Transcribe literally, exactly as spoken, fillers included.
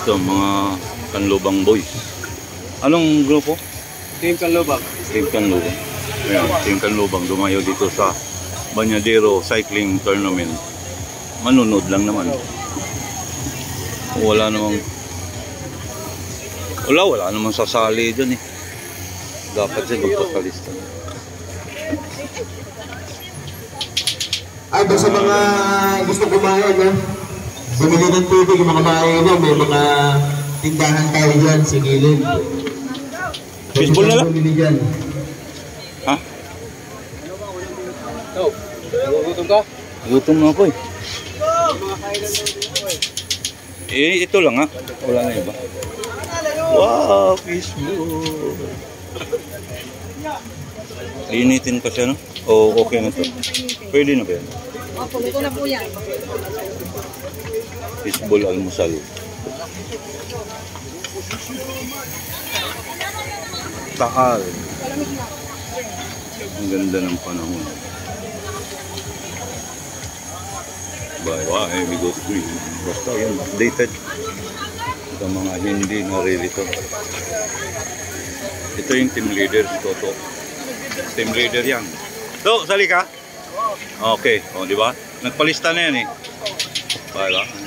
Ito, mga Kanlubang boys. Anong grupo? Team Kanlubang. Team Kanlubang. Ayan, Team Kanlubang dumayo dito sa Banyadero Cycling Tournament. Manunod lang naman. Wala namang Wala, wala namang sasali dyan eh. Dapat siya magpakalista. Ay, sa mga gusto kumain, ha? Bumili ng tubig, mga maayon, may mga tindahan tayo dyan sa gilid. Baseball na lang? Ha? Ito, gutom ka? Gutom na ako eh. Eh, ito lang ha. Wala na iba. Wow, fishbowl. Initin pa siya, no? O okay na to? Pwede na ba yan? Opo, ito na po yan. Fishbowl almusal. Taal. Ang ganda ng panahon. Bye bye, we go to green. Basta yun, updated. Ito mga hindi naririto. Ito yung team leader, si Toto. Team leader yan. So, sali ka? Okay, o, di ba? Nagpalista na yan eh. Bye bye.